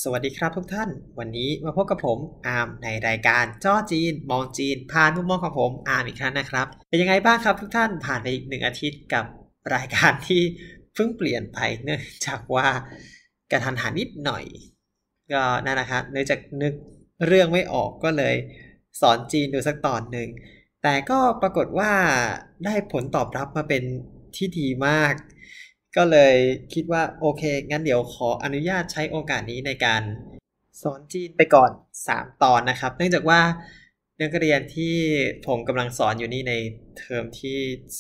สวัสดีครับทุกท่านวันนี้มาพบกับผมอาร์มในรายการจ้อจีนมองจีนผ่านมุมมองของผมอาร์มอีกครั้งนะครับเป็นยังไงบ้างครับทุกท่านผ่านไปอีก1 อาทิตย์กับรายการที่เพิ่งเปลี่ยนไปเนื่องจากว่ากระทันหันนิดหน่อยก็นั่นนะครับเนื่องจากนึกเรื่องไม่ออกก็เลยสอนจีนดูสักตอนหนึ่งแต่ก็ปรากฏว่าได้ผลตอบรับมาเป็นที่ดีมากก็เลยคิดว่าโอเคงั้นเดี๋ยวขออนุญาตใช้โอกาสนี้ในการสอนจีนไปก่อน3 ตอนนะครับเนื่องจากว่านักเรียนที่ผมกำลังสอนอยู่นี่ในเทอมที่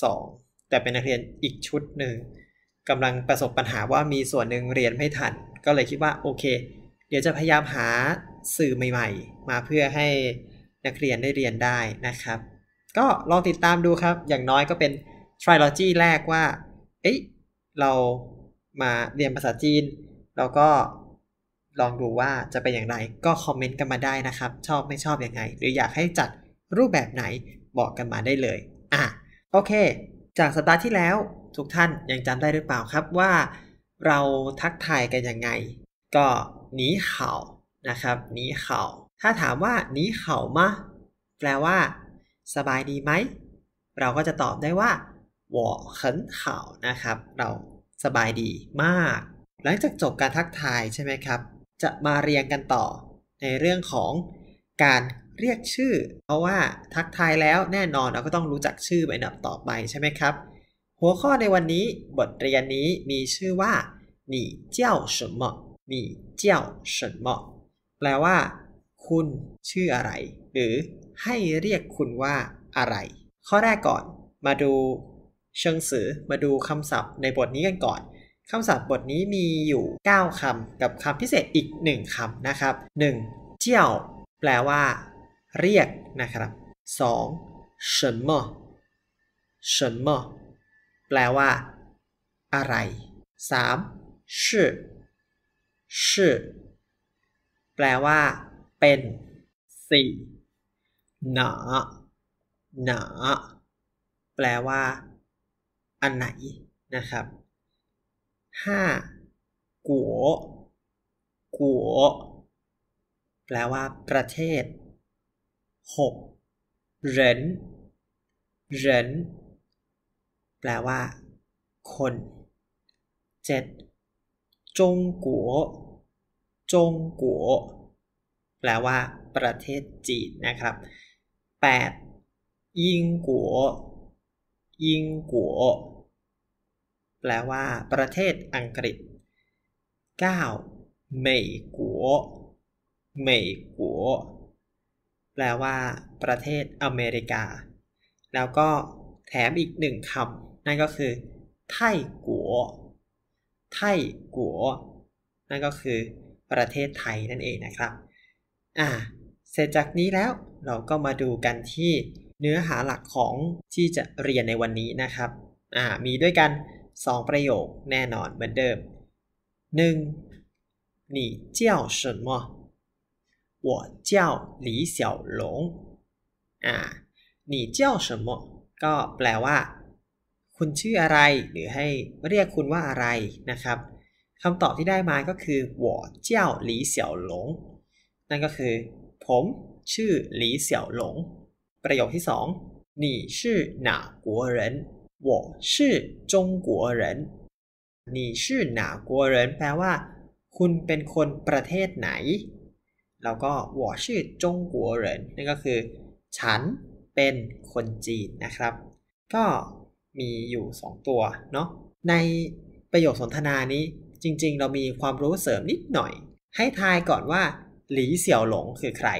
2แต่เป็นนักเรียนอีกชุดหนึ่งกำลังประสบปัญหาว่ามีส่วนหนึ่งเรียนไม่ทันก็เลยคิดว่าโอเคเดี๋ยวจะพยายามหาสื่อใหม่ๆมาเพื่อให้นักเรียนได้เรียนได้นะครับก็ลองติดตามดูครับอย่างน้อยก็เป็น trilogy แรกว่าเรามาเรียนภาษาจีนแล้วก็ลองดูว่าจะเป็นอย่างไรก็คอมเมนต์กันมาได้นะครับชอบไม่ชอบยังไงหรืออยากให้จัดรูปแบบไหนบอกกันมาได้เลยโอเคจากสัปดาห์ที่แล้วทุกท่านยังจำได้หรือเปล่าครับว่าเราทักทายกันยังไงก็หนีเห่านะครับหนีเห่าถ้าถามว่าหนีเห่ามะแปลว่าสบายดีไหมเราก็จะตอบได้ว่า我很好นะครับเราสบายดีมากหลังจากจบการทักทายใช่ไหมครับจะมาเรียงกันต่อในเรื่องของการเรียกชื่อเพราะว่าทักทายแล้วแน่นอนเราก็ต้องรู้จักชื่อเป็นอันดับต่อไปใช่ไหมครับหัวข้อในวันนี้บทเรียนนี้มีชื่อว่า你叫什么你叫什么แปลว่าคุณชื่ออะไรหรือให้เรียกคุณว่าอะไรข้อแรกก่อนมาดูเชิงสือมาดูคำศัพท์ในบทนี้กันก่อนคำศัพท์บทนี้มีอยู่9คำกับคำพิเศษอีก1คำนะครับ1เจี้ยวแปลว่าเรียกนะครับ2什么什么แปลว่าอะไร3是是แปลว่าเป็น4หนาหนาแปลว่าอันไหนนะครับ5กัวกัวแปลว่าประเทศ6เหรินเหรินแปลว่าคน7จงกัวจงกัวแปลว่าประเทศจีนนะครับ8ยิงกัวยิงกัวแปลว่าประเทศอังกฤษ9เหม่ยกัวเหม่ยกัวแปลว่าประเทศอเมริกาแล้วก็แถมอีก1คำนั่นก็คือไท่กัวไท่กัวนั่นก็คือประเทศไทยนั่นเองนะครับเสร็จจากนี้แล้วเราก็มาดูกันที่เนื้อหาหลักของที่จะเรียนในวันนี้นะครับมีด้วยกัน2ประโยคแน่นอนเหมือนเดิม1你叫什么我叫李小龙你叫什么ก็แปลว่าคุณชื่ออะไรหรือให้เรียกคุณว่าอะไรนะครับคำตอบที่ได้มาก็คือ我叫李小龙นั่นก็คือผมชื่อหลีเสี่ยวหลงประโยคที่2你是哪国人我是中国人你是哪国人แปลว่าคุณเป็นคนประเทศไหนแล้วก็我是中国人นั่นก็คือฉันเป็นคนจีนนะครับก็มีอยู่2ตัวเนาะในประโยคสนทนานี้จริงๆเรามีความรู้เสริมนิดหน่อยให้ทายก่อนว่าหลีเสี่ยวหลงคือใคร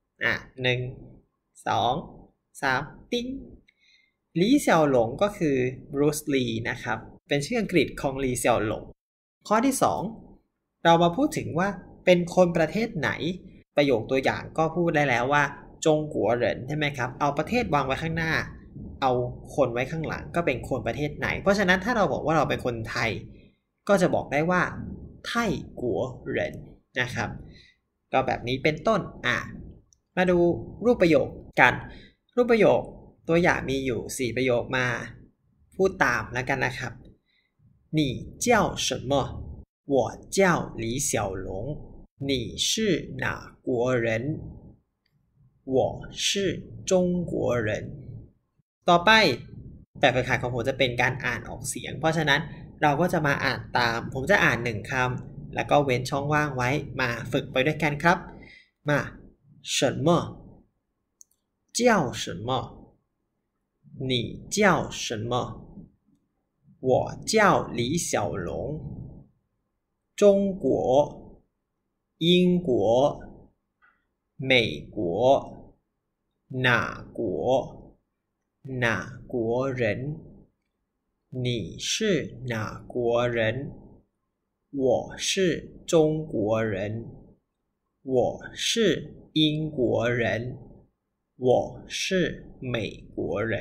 1 2 3ติ๊งหลีเสี่ยวหลงก็คือบรูซลีนะครับเป็นชื่ออังกฤษของหลีเสี่ยวหลงข้อที่2เรามาพูดถึงว่าเป็นคนประเทศไหนประโยคตัวอย่างก็พูดได้แล้วว่าจงกัวเหรินใช่ไหมครับเอาประเทศวางไว้ข้างหน้าเอาคนไว้ข้างหลังก็เป็นคนประเทศไหนเพราะฉะนั้นถ้าเราบอกว่าเราเป็นคนไทยก็จะบอกได้ว่าไทกัวเหรินนะครับก็แบบนี้เป็นต้นมาดูรูปประโยคกันรูปประโยคตัวอย่างมีอยู่4ประโยคมาพูดตามแล้วกันนะครับ你叫什么我叫李小龙你是哪国人我是中国人ต่อไปแบบฝึกหัดของผมจะเป็นการอ่านออกเสียงเพราะฉะนั้นเราก็จะมาอ่านตามผมจะอ่าน1คำแล้วก็เว้นช่องว่างไว้มาฝึกไปด้วยกันครับมา什么叫什么你叫什么我叫李小龙中国英国美国哪国哪国人你是哪国人我是中国人我是英国人我是美国人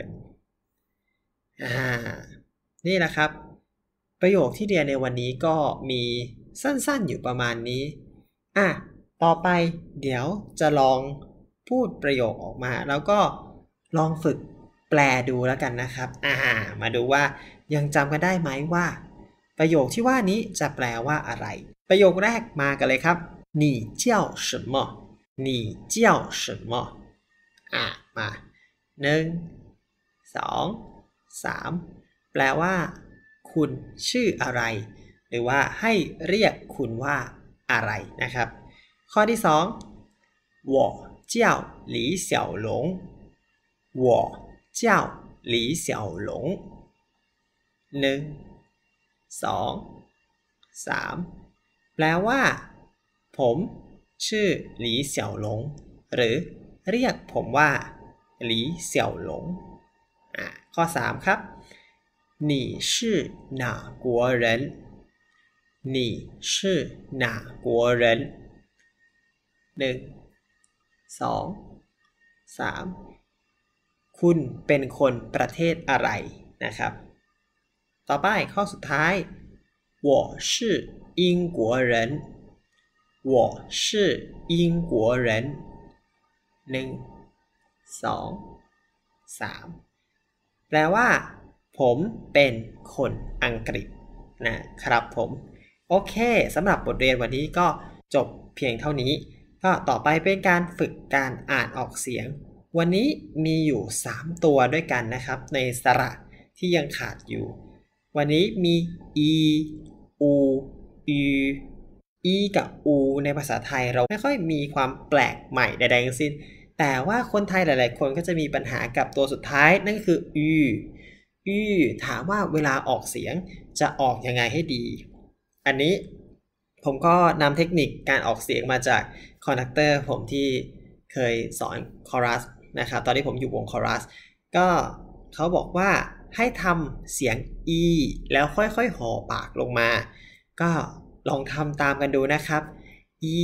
นี่แหละครับประโยคที่เรียนในวันนี้ก็มีสั้นๆอยู่ประมาณนี้ต่อไปเดี๋ยวจะลองพูดประโยคออกมาแล้วก็ลองฝึกแปลดูแล้วกันนะครับมาดูว่ายังจำกันได้ไหมว่าประโยคที่ว่านี้จะแปลว่าอะไรประโยคแรกมากันเลยครับ你叫什么你叫什么มา1 2 3แปลว่าคุณชื่ออะไรหรือว่าให้เรียกคุณว่าอะไรนะครับข้อที่2我叫李小龙我叫李小龙1 2 3แปลว่าผมชื่อหลีเสี่ยวหลงหรือเรียกผมว่าหลีเสี่ยวหลงข้อ3ครับ你是哪国人你是哪国人1 2 3คุณเป็นคนประเทศอะไรนะครับต่อไปข้อสุดท้าย我是英国人我是英国人1 2 3แปลว่าผมเป็นคนอังกฤษนะครับผมโอเคสำหรับบทเรียนวันนี้ก็จบเพียงเท่านี้ก็ต่อไปเป็นการฝึกการอ่านออกเสียงวันนี้มีอยู่3ตัวด้วยกันนะครับในสระที่ยังขาดอยู่วันนี้มี e u e กับ u ในภาษาไทยเราไม่ค่อยมีความแปลกใหม่ใดๆทั้งสิ้นแต่ว่าคนไทยหลายๆคนก็จะมีปัญหากับตัวสุดท้ายนั่นก็คือ ถามว่าเวลาออกเสียงจะออกยังไงให้ดีอันนี้ผมก็นำเทคนิคการออกเสียงมาจากคอนดักเตอร์ผมที่เคยสอนคอรัสนะครับตอนที่ผมอยู่วงคอรัสก็เขาบอกว่าให้ทำเสียง e แล้วค่อยๆห่อปากลงมาก็ลองทำตามกันดูนะครับ e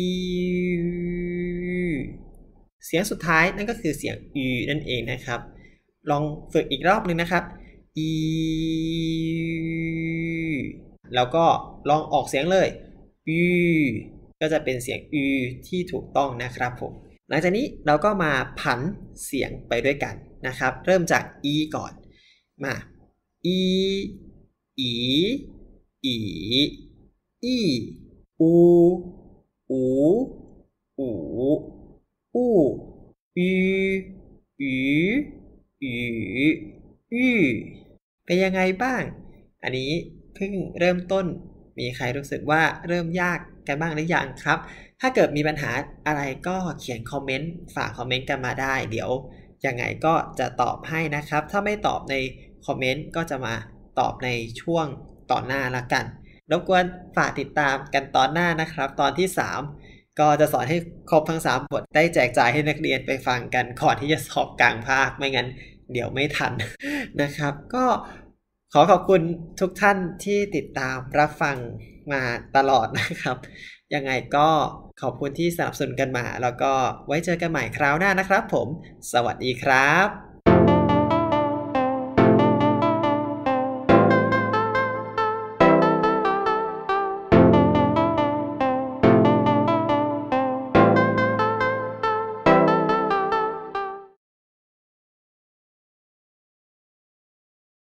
เสียงสุดท้ายนั่นก็คือเสียง นั่นเองนะครับลองฝึกอีกรอบนึงนะครับ e แล้วก็ลองออกเสียงเลย ก็จะเป็นเสียง ที่ถูกต้องนะครับผมหลังจากนี้เราก็มาผันเสียงไปด้วยกันนะครับเริ่มจาก e ก่อนมา e อีอูเป็นยังไงบ้างอันนี้เพิ่งเริ่มต้นมีใครรู้สึกว่าเริ่มยากกันบ้างหรือยังครับถ้าเกิดมีปัญหาอะไรก็เขียนคอมเมนต์ฝากคอมเมนต์กันมาได้เดี๋ยวยังไงก็จะตอบให้นะครับถ้าไม่ตอบในคอมเมนต์ก็จะมาตอบในช่วงตอนหน้าละกันรบกวนฝากติดตามกันตอนหน้านะครับตอนที่3ก็จะสอนให้ครบทั้ง3บทได้แจกจ่ายให้นักเรียนไปฟังกันก่อนที่จะสอบกลางภาคไม่งั้นเดี๋ยวไม่ทันนะครับก็ขอขอบคุณทุกท่านที่ติดตามรับฟังมาตลอดนะครับยังไงก็ขอบคุณที่สนับสนุนกันมาแล้วก็ไว้เจอกันใหม่คราวหน้านะครับผมสวัสดีครับ